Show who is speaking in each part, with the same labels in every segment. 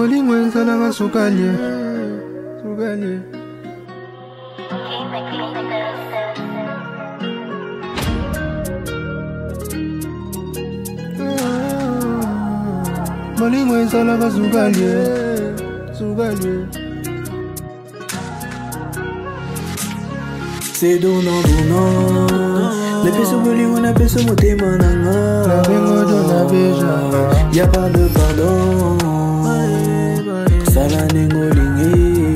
Speaker 1: Bolingo ezalaka sukalie Bolingo ezalaka sukalie
Speaker 2: C'est donnant Les peso bolingo na peso motema nanga
Speaker 1: Na bengo dona beja
Speaker 2: Y'a pas de pardon Sala nengo lingi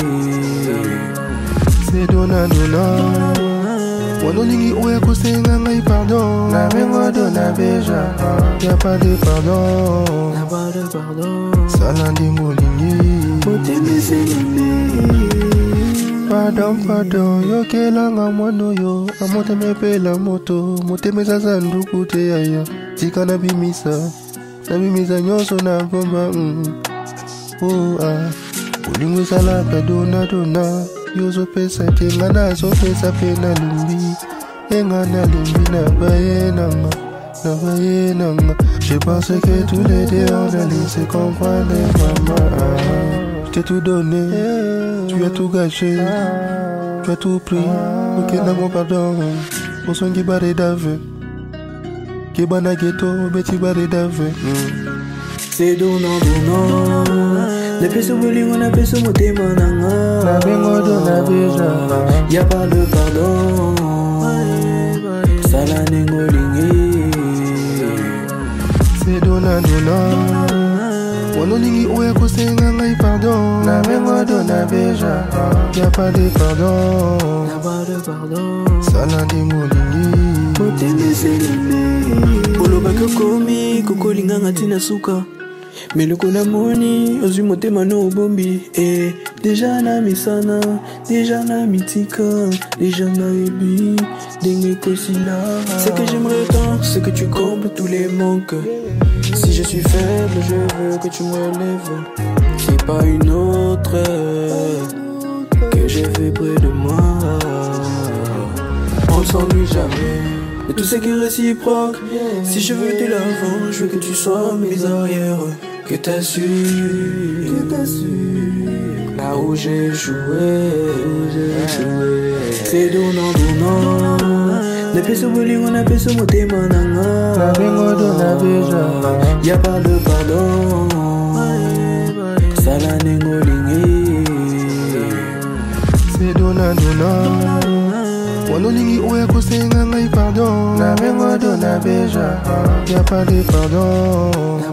Speaker 1: C'est dona Wanolingi oya kosenga ngai pardon Na bengo dona beja Y'a pas de pardon Sala nengo lingi
Speaker 2: Motema selimbi
Speaker 1: Pardon, yokelanga mwana yo amoteme pela moto moteme sasa nduku te yaya tika nabimisa nyonso na bomba bolingo ezalaka dona yozopesa te nga nazopesa pe nalembi enga nalembi na baye nanga je pense que tous les deux on a laissé comprendre maman je t'ai tout donné tu as tout gâché, tu as tout pris, ok n'amour pardon, on s'en qui barre d'ave, qui bana ghetto, beti barre d'ave.
Speaker 2: C'est donnant, les peso bolingo na peso motema nanga,
Speaker 1: na bengo dona beja,
Speaker 2: y'a pas de pardon, sala nengo lingi,
Speaker 1: c'est donnant. Wanolingi oya kosenga ngai pardon Na bengo dona beja Y'a pas de pardon Sala ndingo lingi
Speaker 2: Moteme selimbi Oloba kokomi kokolinga ngati na suka Meloko na moni ozwi motema no obombi Deja na misana, deja na mitika Deja na ebi, denge kosila C'est que j'aimerais tant, c'est que tu combles tous les manques Si je suis faible, je veux que tu me relèves C'est pas une autre que j'ai fait près de moi On ne s'ennuie jamais Et tout ce qui est réciproque Si je veux de l'avant, je veux que tu sois mes arrières Que t'as su Là où j'ai joué C'est donnant Les peso bolingo na peso motema nanga
Speaker 1: Na bengo dona beja
Speaker 2: Y'a pas de pardon Sala nengo lingi
Speaker 1: C'est dona Wanolingi oya kosenga ngai pardon Na bengo dona beja Y'a pas de pardon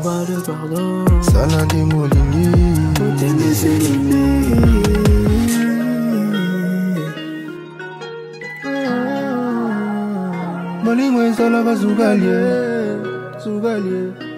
Speaker 1: Sala ndingo lingi
Speaker 2: Motema selimbi
Speaker 1: Bolingo ezalaka sukalie